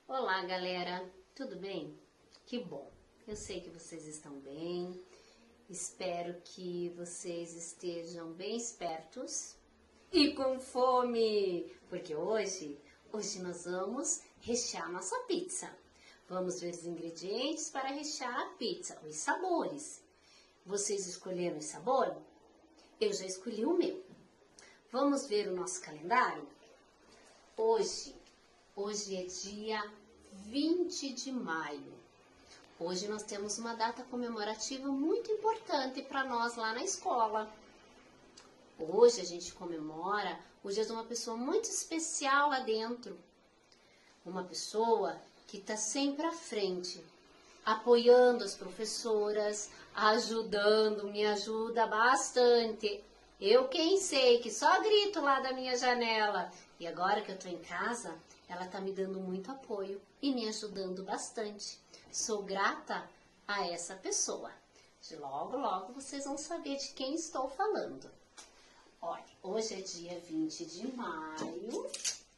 Olá, galera, tudo bem? Que bom, eu sei que vocês estão bem, espero que vocês estejam bem espertos e com fome, porque hoje nós vamos rechear nossa pizza. Vamos ver os ingredientes para rechear a pizza, os sabores. Vocês escolheram o sabor? Eu já escolhi o meu. Vamos ver o nosso calendário? Hoje é dia 20 de maio. Hoje nós temos uma data comemorativa muito importante para nós lá na escola. Hoje a gente comemora o dia de uma pessoa muito especial lá dentro. Uma pessoa que está sempre à frente, apoiando as professoras, ajudando, me ajuda bastante. Eu quem sei que só grito lá da minha janela. E agora que eu estou em casa, ela está me dando muito apoio e me ajudando bastante. Sou grata a essa pessoa. De logo vocês vão saber de quem estou falando. Olha, hoje é dia 20 de maio.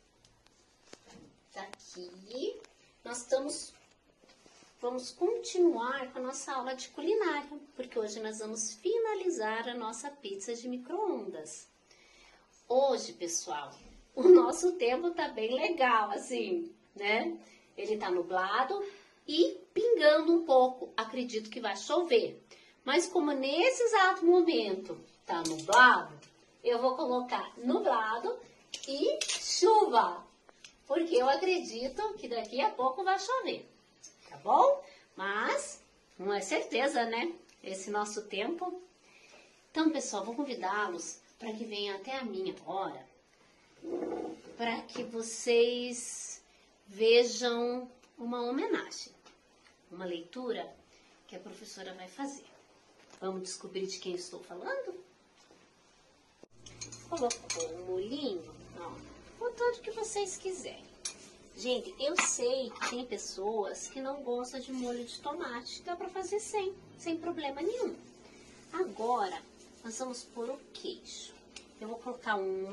Daqui nós vamos continuar com a nossa aula de culinária, porque hoje nós vamos finalizar a nossa pizza de micro-ondas. Hoje, pessoal, o nosso tempo tá bem legal, assim, né? Ele tá nublado e pingando um pouco. Acredito que vai chover. Mas como nesse exato momento tá nublado, eu vou colocar nublado e chuva. Porque eu acredito que daqui a pouco vai chover. Tá bom? Mas não é certeza, né? Esse nosso tempo. Então, pessoal, vou convidá-los para que venham até a minha hora, para que vocês vejam uma homenagem, uma leitura que a professora vai fazer. Vamos descobrir de quem estou falando? Colocou um molhinho, ó, o tanto que vocês quiserem. Gente, eu sei que tem pessoas que não gostam de molho de tomate, dá para fazer sem problema nenhum. Agora, nós vamos pôr o queijo. Eu vou colocar 1,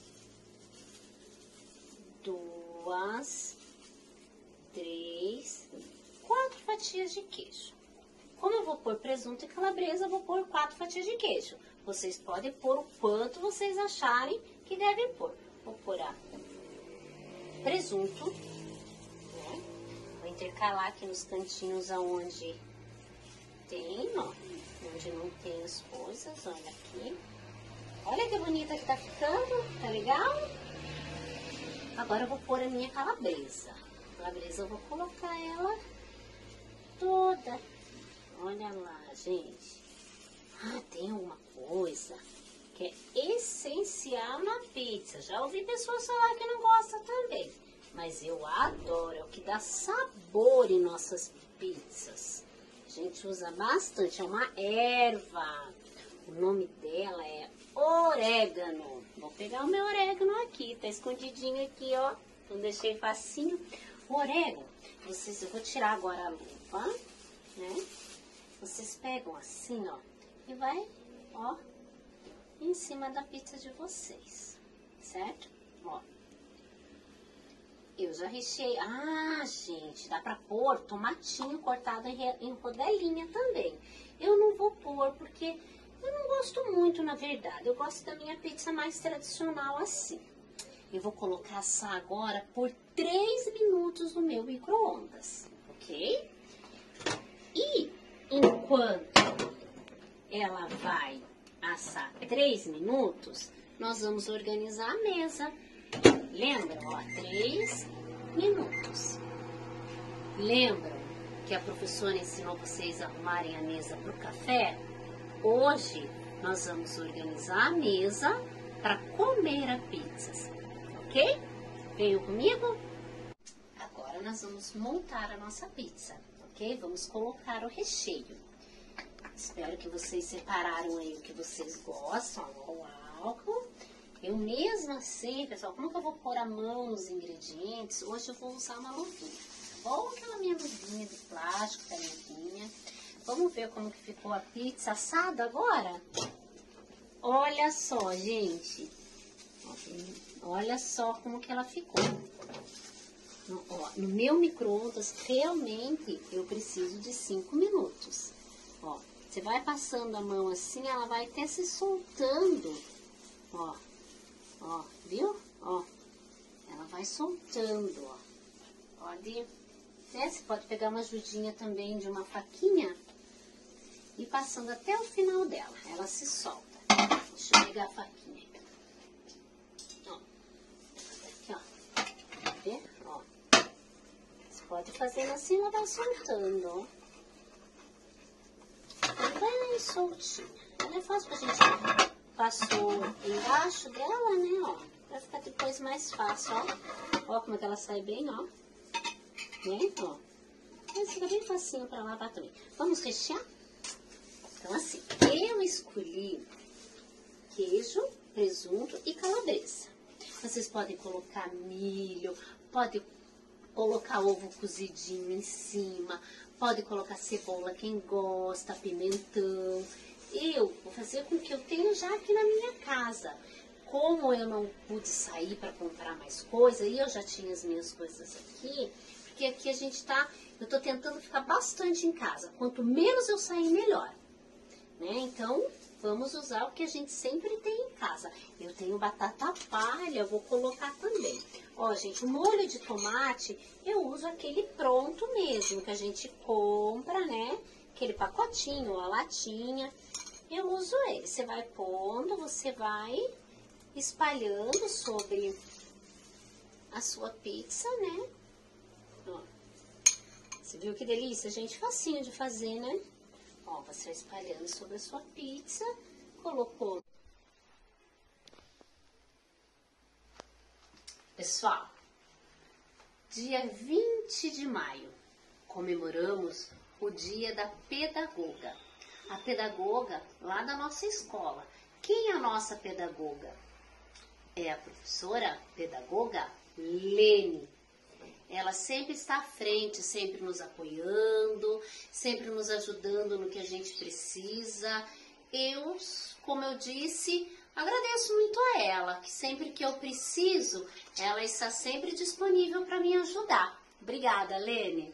2, 3, 4 fatias de queijo. Como eu vou pôr presunto e calabresa, eu vou pôr 4 fatias de queijo. Vocês podem pôr o quanto vocês acharem que devem pôr. Vou pôr presunto, né? Vou intercalar aqui nos cantinhos aonde tem, ó, onde não tem as coisas, olha aqui. Olha que bonita que tá ficando, tá legal? Agora eu vou pôr a minha calabresa. A calabresa eu vou colocar ela toda. Olha lá, gente. Ah, tem uma coisa que é essencial na pizza. Já ouvi pessoas falar que não gostam também. Mas eu adoro, é o que dá sabor em nossas pizzas. A gente usa bastante, é uma erva. O nome dela é orégano. Vou pegar o meu orégano aqui, tá escondidinho aqui, ó. Não deixei facinho. O orégano, eu vou tirar agora a luva, né? Vocês pegam assim, ó, e vai, ó, em cima da pizza de vocês, certo? Ó, eu já recheei. Ah, gente, dá pra pôr tomatinho cortado em rodelinha também. Eu não vou pôr porque eu não gosto muito, na verdade. Eu gosto da minha pizza mais tradicional assim. Eu vou colocar assar agora por 3 minutos no meu micro-ondas, ok? E enquanto ela vai assar 3 minutos, nós vamos organizar a mesa. Lembra? Ó, 3 minutos. Lembram que a professora ensinou vocês a arrumarem a mesa para o café? Hoje nós vamos organizar a mesa para comer a pizza, ok? Venham comigo? Agora nós vamos montar a nossa pizza, ok? Vamos colocar o recheio. Espero que vocês separaram aí o que vocês gostam, o álcool. Eu mesmo assim, pessoal, como que eu vou pôr a mão nos ingredientes? Hoje eu vou usar uma luvinha, tá bom? Aquela minha luvinha de plástico, tá limpinha. Vamos ver como que ficou a pizza assada agora? Olha só, gente. Olha só como que ela ficou. Ó, no meu micro-ondas, realmente, eu preciso de 5 minutos. Ó, você vai passando a mão assim, ela vai até se soltando. Ó, ó, viu? Ó, ela vai soltando, ó. Pode, né? Você pode pegar uma ajudinha também de uma faquinha e passando até o final dela. Ela se solta. Deixa eu pegar a faquinha aqui. Ó, aqui, ó. Quer ver? Ó. Você pode fazer assim, ela vai soltando, ó. Bem soltinha. Ela é fácil pra gente passou embaixo dela, né, ó. Vai ficar depois mais fácil, ó. Ó como é que ela sai bem, ó. Né, ó. Mas fica bem facinho pra lavar também. Vamos rechear? Então, assim, eu escolhi queijo, presunto e calabresa. Vocês podem colocar milho, pode colocar ovo cozidinho em cima, pode colocar cebola, quem gosta, pimentão. Eu vou fazer com o que eu tenho já aqui na minha casa. Como eu não pude sair para comprar mais coisa, e eu já tinha as minhas coisas aqui, porque aqui a gente tá, eu tô tentando ficar bastante em casa. Quanto menos eu sair, melhor. Né? Então, vamos usar o que a gente sempre tem em casa. Eu tenho batata palha, vou colocar também. Ó, gente, o molho de tomate, eu uso aquele pronto mesmo, que a gente compra, né? Aquele pacotinho, a latinha. Eu uso ele. Você vai pondo, você vai espalhando sobre a sua pizza, né? Ó. Você viu que delícia, gente? Facinho de fazer, né? Ó, você vai espalhando sobre a sua pizza, colocou. Pessoal, dia 20 de maio, comemoramos o dia da pedagoga. A pedagoga lá da nossa escola. Quem é a nossa pedagoga? É a professora pedagoga Lene. Ela sempre está à frente, sempre nos apoiando, sempre nos ajudando no que a gente precisa. Eu, como eu disse, agradeço muito a ela, que sempre que eu preciso, ela está sempre disponível para me ajudar. Obrigada, Lene.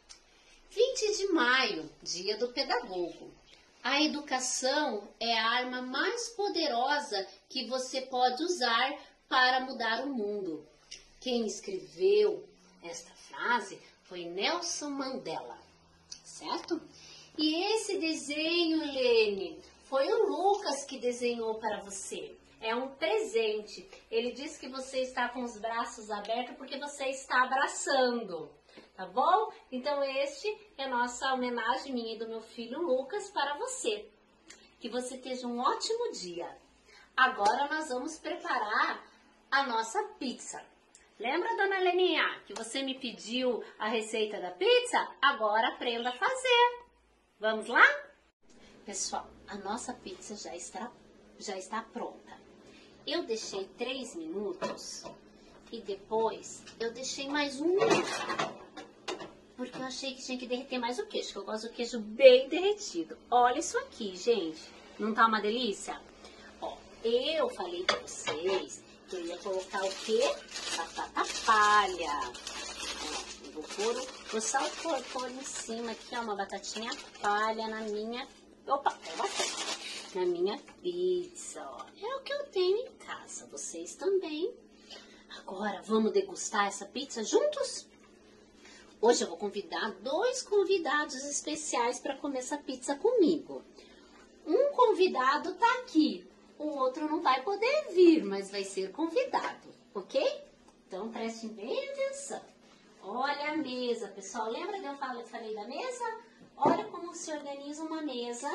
20 de maio, dia do pedagogo. A educação é a arma mais poderosa que você pode usar para mudar o mundo. Quem escreveu esta frase foi Nelson Mandela, certo? E esse desenho, Lene, foi o Lucas que desenhou para você. É um presente. Ele disse que você está com os braços abertos porque você está abraçando, tá bom? Então este é a nossa homenagem, minha e do meu filho Lucas, para você. Que você tenha um ótimo dia. Agora nós vamos preparar a nossa pizza. Lembra, dona Leninha, que você me pediu a receita da pizza? Agora aprenda a fazer. Vamos lá? Pessoal, a nossa pizza já está pronta. Eu deixei 3 minutos e depois eu deixei mais 1 minuto. Porque eu achei que tinha que derreter mais o queijo, que eu gosto do queijo bem derretido. Olha isso aqui, gente. Não tá uma delícia? Ó, eu falei pra vocês que eu ia colocar o quê? Batata palha. Ó, eu vou só pôr em cima aqui, ó, uma batatinha palha na minha... Opa, eu botei. Na minha pizza, ó. É o que eu tenho em casa. Vocês também. Agora, vamos degustar essa pizza juntos? Hoje eu vou convidar 2 convidados especiais para comer essa pizza comigo. Um convidado tá aqui. O outro não vai poder vir, mas vai ser convidado, ok? Então, prestem bem atenção. Olha a mesa, pessoal. Lembra que eu falei da mesa? Olha como se organiza uma mesa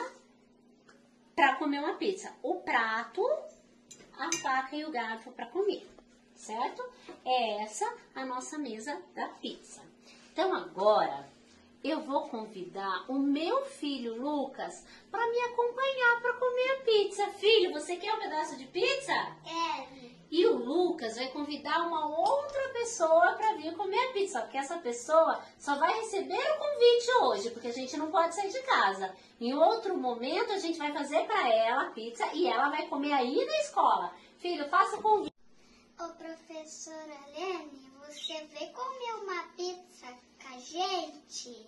para comer uma pizza. O prato, a faca e o garfo para comer, certo? É essa a nossa mesa da pizza. Então, agora... eu vou convidar o meu filho, Lucas, para me acompanhar para comer a pizza. Filho, você quer um pedaço de pizza? Quero. E o Lucas vai convidar uma outra pessoa para vir comer a pizza, porque essa pessoa só vai receber o convite hoje, porque a gente não pode sair de casa. Em outro momento, a gente vai fazer para ela a pizza e ela vai comer aí na escola. Filho, faça o convite. Ô, professora Lene, você veio comer uma gente.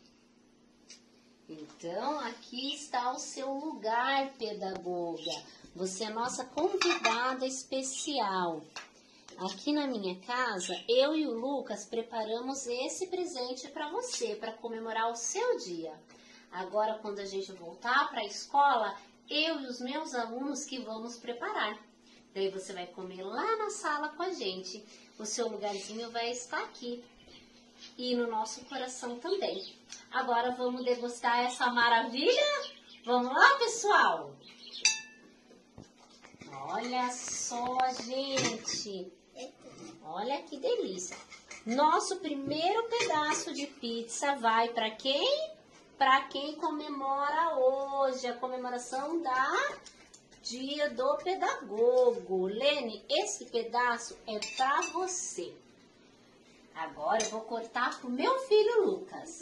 Então, aqui está o seu lugar, pedagoga. Você é nossa convidada especial. Aqui na minha casa, eu e o Lucas preparamos esse presente para você, para comemorar o seu dia. Agora, quando a gente voltar para a escola, eu e os meus alunos que vamos preparar. Daí você vai comer lá na sala com a gente. O seu lugarzinho vai estar aqui. E no nosso coração também. Agora vamos degustar essa maravilha? Vamos lá, pessoal? Olha só, gente. Olha que delícia. Nosso primeiro pedaço de pizza vai para quem? Para quem comemora hoje, a comemoração da Dia do Pedagogo. Lene, esse pedaço é para você. Agora eu vou cortar pro meu filho Lucas.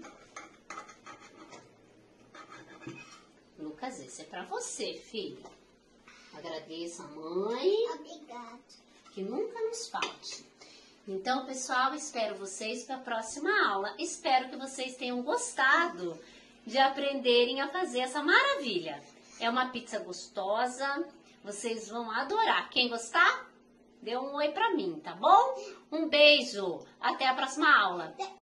Lucas, esse é para você, filho. Agradeça a mãe. Obrigada. Que nunca nos falte. Então, pessoal, espero vocês para a próxima aula. Espero que vocês tenham gostado de aprenderem a fazer essa maravilha. É uma pizza gostosa, vocês vão adorar. Quem gostar, dê um oi para mim, tá bom? Um beijo, até a próxima aula.